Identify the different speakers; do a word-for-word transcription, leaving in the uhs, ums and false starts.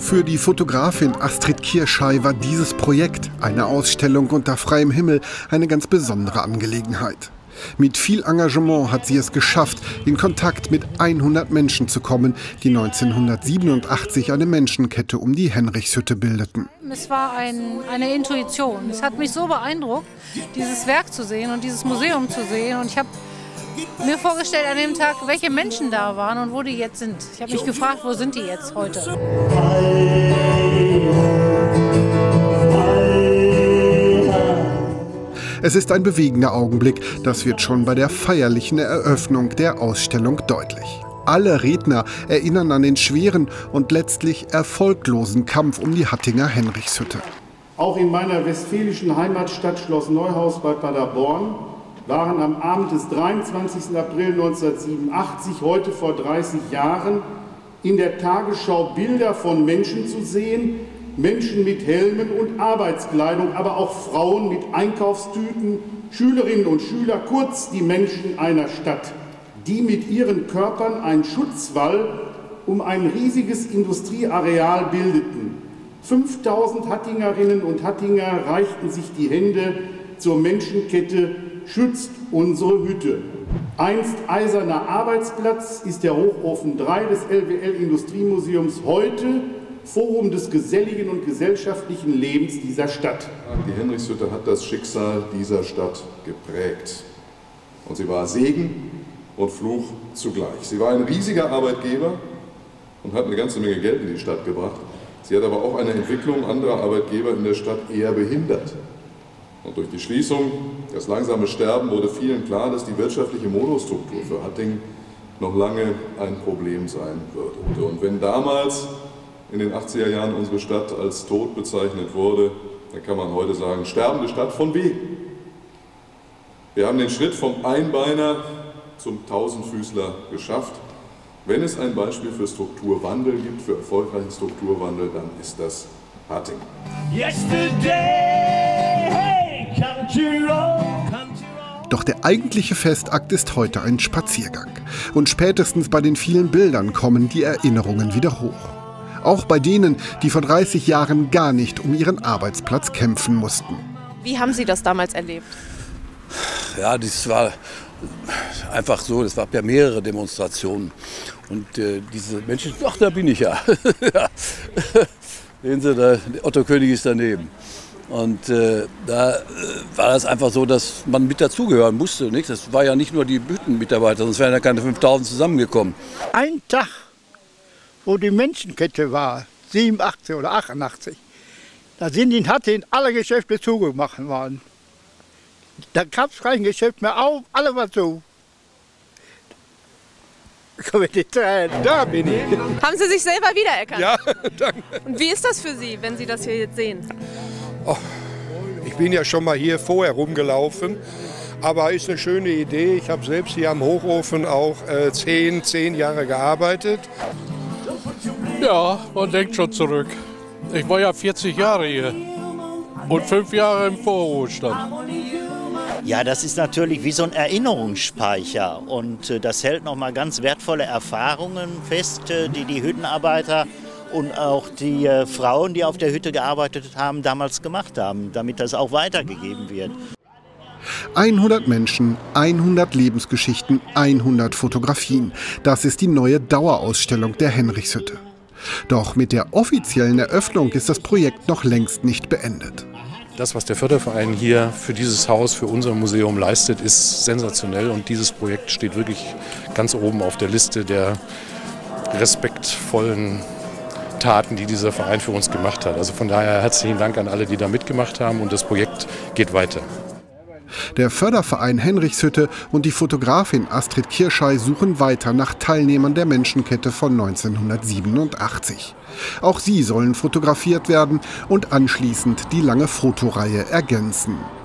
Speaker 1: Für die Fotografin Astrid Kirschei war dieses Projekt, eine Ausstellung unter freiem Himmel, eine ganz besondere Angelegenheit. Mit viel Engagement hat sie es geschafft, in Kontakt mit hundert Menschen zu kommen, die neunzehnhundertsiebenundachtzig eine Menschenkette um die Henrichshütte bildeten.
Speaker 2: Es war ein, eine Intuition. Es hat mich so beeindruckt, dieses Werk zu sehen und dieses Museum zu sehen. Und ich habe mir vorgestellt an dem Tag, welche Menschen da waren und wo die jetzt sind. Ich habe mich gefragt, wo sind die jetzt heute?
Speaker 1: Es ist ein bewegender Augenblick, das wird schon bei der feierlichen Eröffnung der Ausstellung deutlich. Alle Redner erinnern an den schweren und letztlich erfolglosen Kampf um die Hattinger Henrichshütte.
Speaker 3: Auch in meiner westfälischen Heimatstadt Schloss Neuhaus bei Paderborn waren am Abend des dreiundzwanzigsten April neunzehnhundertsiebenundachtzig, heute vor dreißig Jahren, in der Tagesschau Bilder von Menschen zu sehen, Menschen mit Helmen und Arbeitskleidung, aber auch Frauen mit Einkaufstüten, Schülerinnen und Schüler, kurz die Menschen einer Stadt, die mit ihren Körpern einen Schutzwall um ein riesiges Industrieareal bildeten. fünftausend Hattingerinnen und Hattinger reichten sich die Hände zur Menschenkette "Schützt unsere Hütte". Einst eiserner Arbeitsplatz ist der Hochofen drei des L W L-Industriemuseums, heute Forum des geselligen und gesellschaftlichen Lebens dieser Stadt.
Speaker 4: Die Henrichshütte hat das Schicksal dieser Stadt geprägt. Und sie war Segen und Fluch zugleich. Sie war ein riesiger Arbeitgeber und hat eine ganze Menge Geld in die Stadt gebracht. Sie hat aber auch eine Entwicklung anderer Arbeitgeber in der Stadt eher behindert. Und durch die Schließung, das langsame Sterben, wurde vielen klar, dass die wirtschaftliche Monostruktur für Hattingen noch lange ein Problem sein würde. Und wenn damals in den achtziger Jahren unsere Stadt als tot bezeichnet wurde, dann kann man heute sagen, sterbende Stadt von wegen. Wir haben den Schritt vom Einbeiner zum Tausendfüßler geschafft. Wenn es ein Beispiel für Strukturwandel gibt, für erfolgreichen Strukturwandel, dann ist das Hattingen.
Speaker 1: Doch der eigentliche Festakt ist heute ein Spaziergang. Und spätestens bei den vielen Bildern kommen die Erinnerungen wieder hoch. Auch bei denen, die vor dreißig Jahren gar nicht um ihren Arbeitsplatz kämpfen mussten.
Speaker 5: Wie haben Sie das damals erlebt?
Speaker 6: Ja, das war einfach so, es gab ja mehrere Demonstrationen. Und äh, diese Menschen, ach, da bin ich ja. ja. Sehen Sie, da, Otto König ist daneben. Und äh, da äh, war das einfach so, dass man mit dazugehören musste. Nicht? Das war ja nicht nur die Büttenmitarbeiter, sonst wären ja keine fünftausend zusammengekommen.
Speaker 7: Ein Tag, wo die Menschenkette war, siebenundachtzig oder achtundachtzig, da sind in Hattingen alle Geschäfte zugemacht worden. Da gab es kein Geschäft mehr auf, alle war zu. Komm mit den Tränen, da bin ich.
Speaker 5: Haben Sie sich selber wiedererkannt?
Speaker 8: Ja, danke.
Speaker 5: Und wie ist das für Sie, wenn Sie das hier jetzt sehen?
Speaker 8: Oh, ich bin ja schon mal hier vorher rumgelaufen, aber ist eine schöne Idee. Ich habe selbst hier am Hochofen auch äh, zehn, zehn Jahre gearbeitet.
Speaker 9: Ja, man denkt schon zurück. Ich war ja vierzig Jahre hier und fünf Jahre im Vorruhestand.
Speaker 10: Ja, das ist natürlich wie so ein Erinnerungsspeicher und äh, das hält nochmal ganz wertvolle Erfahrungen fest, äh, die die Hüttenarbeiter und auch die äh, Frauen, die auf der Hütte gearbeitet haben, damals gemacht haben, damit das auch weitergegeben wird.
Speaker 1: hundert Menschen, hundert Lebensgeschichten, hundert Fotografien. Das ist die neue Dauerausstellung der Henrichshütte. Doch mit der offiziellen Eröffnung ist das Projekt noch längst nicht beendet.
Speaker 9: Das, was der Förderverein hier für dieses Haus, für unser Museum leistet, ist sensationell. Und dieses Projekt steht wirklich ganz oben auf der Liste der respektvollen Taten, die dieser Verein für uns gemacht hat. Also von daher herzlichen Dank an alle, die da mitgemacht haben, und das Projekt geht weiter.
Speaker 1: Der Förderverein Henrichshütte und die Fotografin Astrid Kirschei suchen weiter nach Teilnehmern der Menschenkette von neunzehnhundertsiebenundachtzig. Auch sie sollen fotografiert werden und anschließend die lange Fotoreihe ergänzen.